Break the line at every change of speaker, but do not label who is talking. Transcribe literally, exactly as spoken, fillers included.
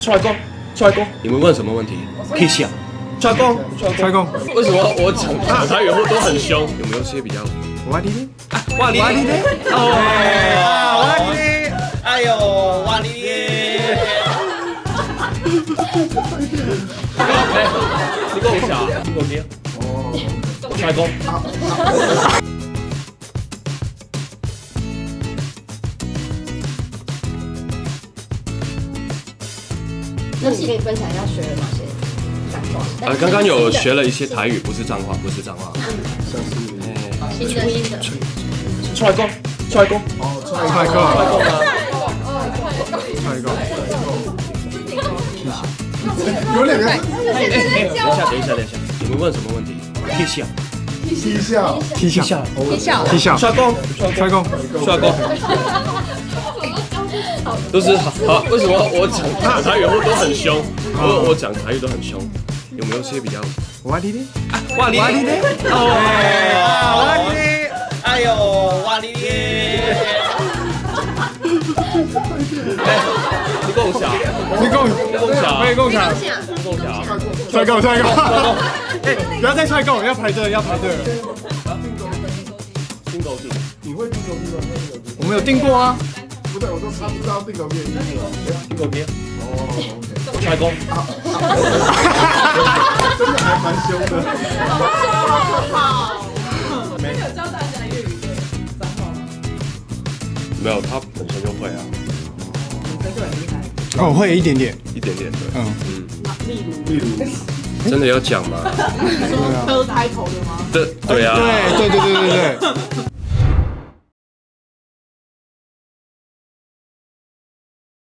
出来讲，出来讲，你们问什么问题？可以想。出来讲，
出来讲，
为什么我讲讲台语会都很凶？有没有些比较？
哇哩哩，
哇哩哩，哦，哇哩哩，哎呦，哇哩哩。你跟我讲，你跟我讲。哦，出来讲。
那你可以分享一下学了哪些脏话？
呃，刚刚有学了一些台语，不是脏话，不是脏话。
像是新的新的。
出来讲，出来讲。
哦，出来讲，出来讲。有两个。
哎哎，等一下，等一下，等一下，你们问什么问题？踢笑。
踢笑，踢笑，
踢笑，
踢笑。
出来讲，
出来讲，
出来讲。都是好，好，为什么我讲台语会都很凶？我我讲台语都很凶，有没有些比较？
哇哩哩，
哇哩哩，哦，哇哩哩，哎呦，哇哩哩。你共享，
你共
共享，
可以共享，
共享，
出来讲，出来讲。哎，不要再出来讲，要排队，要排队了。
订狗订，
你会订狗订吗？我们有订过啊。
不对，我说他不知道订狗面，
订狗面。
哦 ，OK。
出来讲，
真的还蛮凶的。
没有教大家粤语的脏话吗？
没有，他本身就会啊。
本身就很厉害。
哦，会一点点，
一点点，对。
嗯
嗯。
例如，
例如，
真的要讲吗？
说喝开头的吗？
对对啊。
对对对对对对。